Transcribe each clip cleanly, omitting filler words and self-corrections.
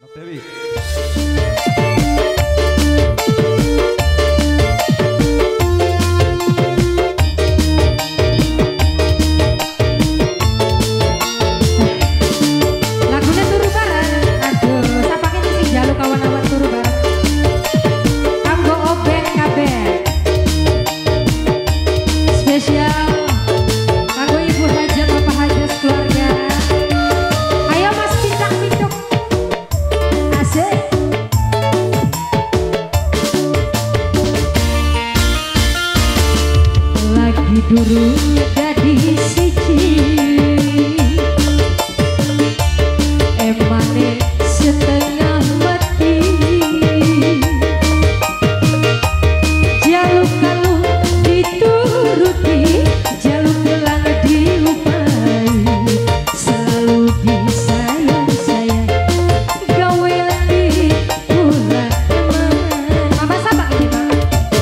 Dewi. Lagunya turu bareng. Aduh, sapake sing jaluk kawan-kawan turu bareng. Kanggo obeng kabeh. Spesial kanggo ibu hajat, bapak hajat keluarga. Ayo Mas Pincang Pincuk. Asik. Lagi durung dadi siji. Emane setengah mati. Jaluk kalau dituruti, jaluk pulang diupai. Selalu disayang-sayang, gawe ati pula teman. Mama sabar ini Mak.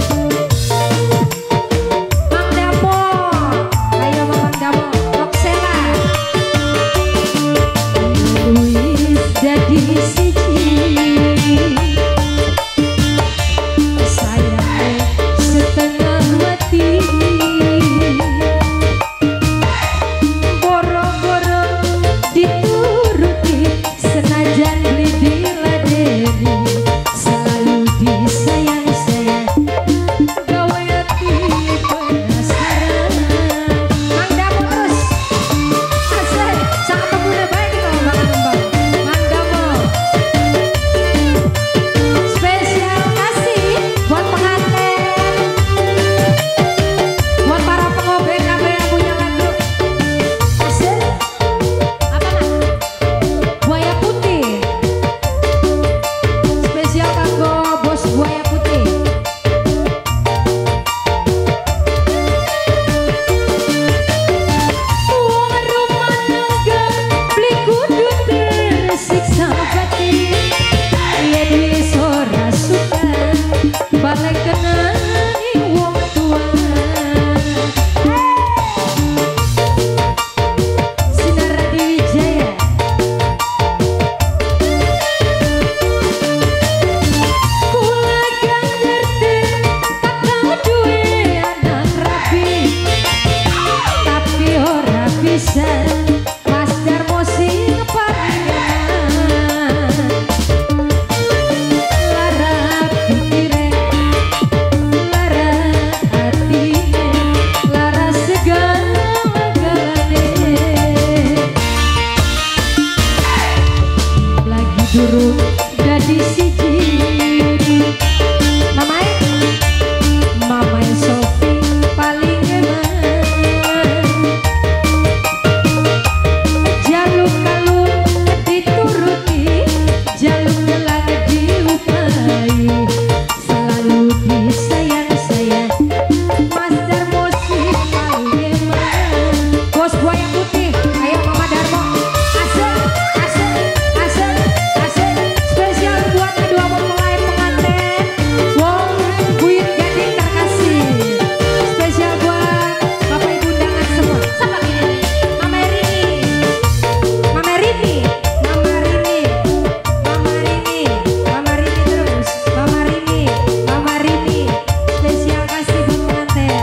Mang Damo, ayo Mang Damo, Roksela. Wis dadi siji. Sayangnya setengah mati. Boro-boro dituruti, senajan beli diladeni. Selalu disayang-sayang, gawe ati penasaran. Mang Damo terus. Asik, sangat pemuda baik itu Bang Kembang. Mang Damo. Spesial kasih buat pengantin, buat para pengobeng kabeh yang punya lagu. Asik. Apa Mak? Buaya Putih. Spesial kanggo bos Buaya Putih. Wong rumah tangga beli kudu tersiksa batin. Yen wis ora suka balik kenani wong tua. Sinar Wijaya. Kula gak ngerti kakang duwe anak rapi, tapi ora bisa Mas Darmo sing paringan. Lara pikire, lara atine, lara segala-galane. Lagi durung dadi siji. Mamae Sofi paling eman. Jaluk kalau dituruti, jaluk gelang diupai. Selalu disayang-sayang, Mas Darmo si paling eman. Bos Buaya Putih, ayo Mama Darmo. Asik, asik, asik, asik. Spesial buat kedua mempelai pengantin, Wong Buyut Gading terkasih. Spesial buat Bapak Ibu undangan semua. Sama gini nih, Mama Rini, Mama Rini, Mama Rini, Mama Rini, Mama Rini terus, Mama Rini, Mama Rini. Spesial kasih buat pengantin.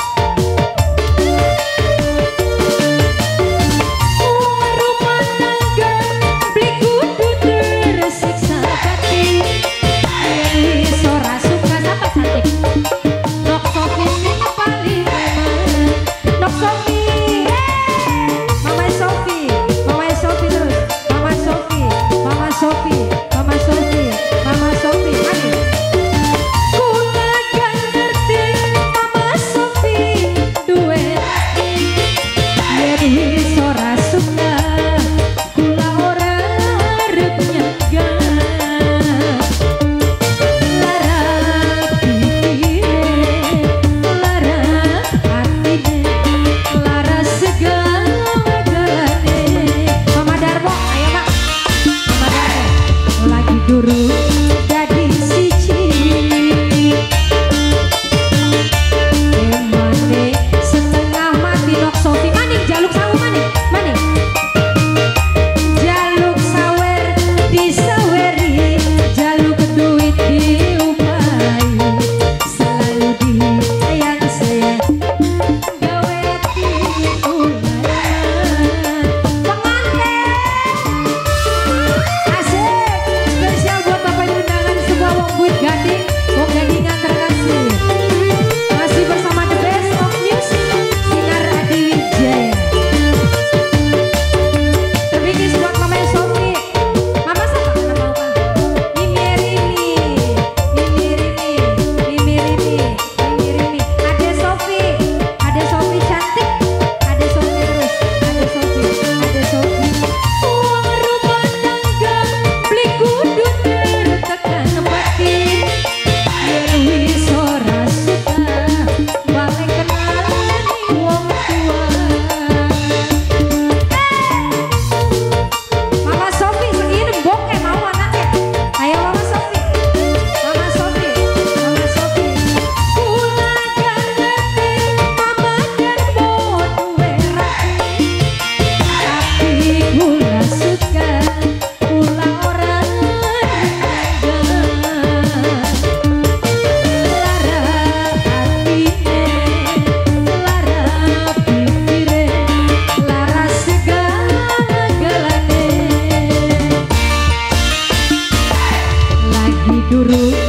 Rumah tangga beli kudu tersiksa batin. Yen wis ora suka sampai cantik. Nok Sofi sing paling eman. Nok Sofi, Mama Sofi, Mama Sofi terus, Mama Sofi, Mama Sofi, Mama Sofi, Mama Sofi. Ayo. Kula gak ngerti Mama Sofi duwe laki. Yen wis ora suka, kula ora arep nyegah. Lara pikire, lara atine, lara segala-galane. Mama Darmo, ayo Mak. Mama Darmo. Lagi durung dadi siji. Emane setengah mati. Nok Sofi maning jaluk sawu maning, maning. Jaluk sawer disawer. turu